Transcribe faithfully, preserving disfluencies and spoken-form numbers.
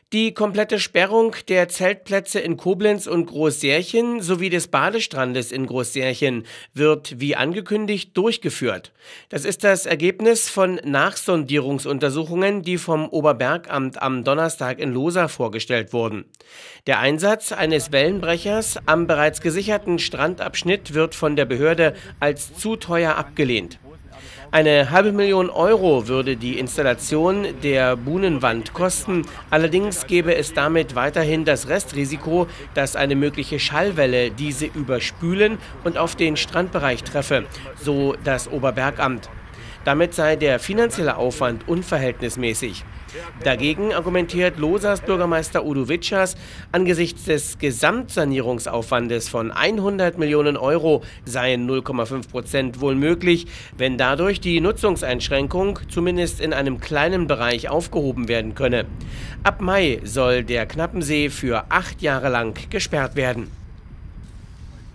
Die komplette Sperrung der Zeltplätze in Koblenz und Großsärchen sowie des Badestrandes in Großsärchen wird wie angekündigt durchgeführt. Das ist das Ergebnis von Nachsondierungsuntersuchungen, die vom Oberbergamt am Donnerstag in Losa vorgestellt wurden. Der Einsatz eines Wellenbrechers am bereits gesicherten Strandabschnitt wird von der Behörde als zu teuer abgelehnt. Eine halbe Million Euro würde die Installation der Buhnenwand kosten. Allerdings gäbe es damit weiterhin das Restrisiko, dass eine mögliche Schallwelle diese überspülen und auf den Strandbereich treffe, so das Oberbergamt. Damit sei der finanzielle Aufwand unverhältnismäßig. Dagegen argumentiert Losas Bürgermeister Udo Witschers, angesichts des Gesamtsanierungsaufwandes von hundert Millionen Euro seien null Komma fünf Prozent wohl möglich, wenn dadurch die Nutzungseinschränkung zumindest in einem kleinen Bereich aufgehoben werden könne. Ab Mai soll der Knappensee für acht Jahre lang gesperrt werden.